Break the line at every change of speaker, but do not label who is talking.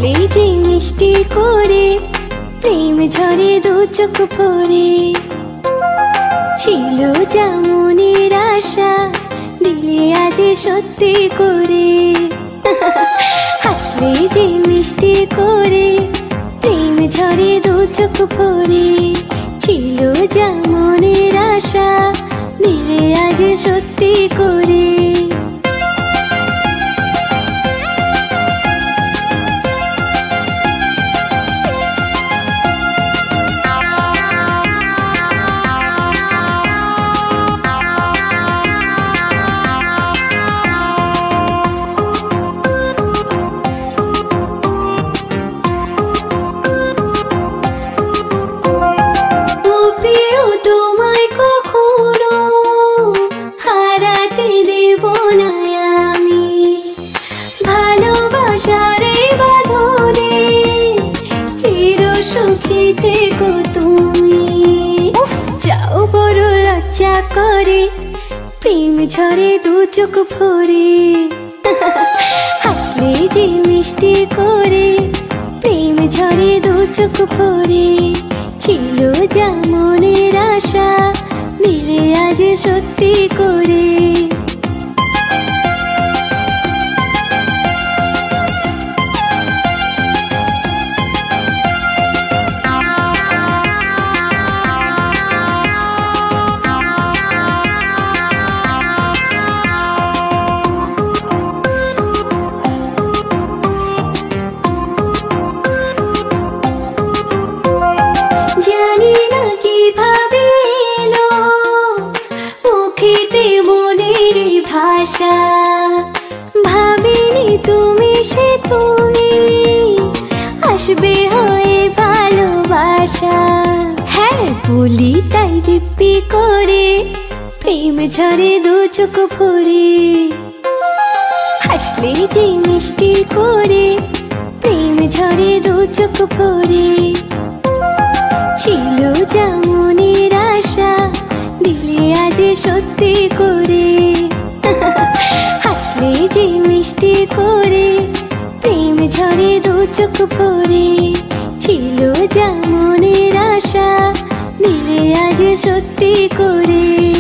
হাসলে যে মিষ্টি করে প্রেম ঝরে দু চোখ ভরে। ছিল যা মনের আশা দিলে আজ সত্যি করে। হাসলে যে মিষ্টি করে প্রেম ঝরে দু চোখ ভরে। ছিল যা মনের আশা দিলে আজ সত্যি করে। করে প্রেম ঝরে দু চোখ ভরে। হাসলে যে মিষ্টি করে প্রেম ঝরে দু চোখ ভরে। ছিল যা মনের আশা দিলে আজ সত্যি করে। ভাবিনি তুমি সে তুমি আসবে হয়ে ভালোবাসা। হ্যাঁ বলি তাই দিব্যি করে প্রেম ঝরে দু চোখ ভরে। হাসলে যে মিষ্টি করে প্রেম ঝরে দু চোখ ভরে। ছিল যা মনের আশা দিলে আজ সত্যি করে। হাসলে যে মিষ্টি করে প্রেম ঝরে দু চোখ ভরে। ছিল যা মনের আশা দিলে আজ সত্যি করে।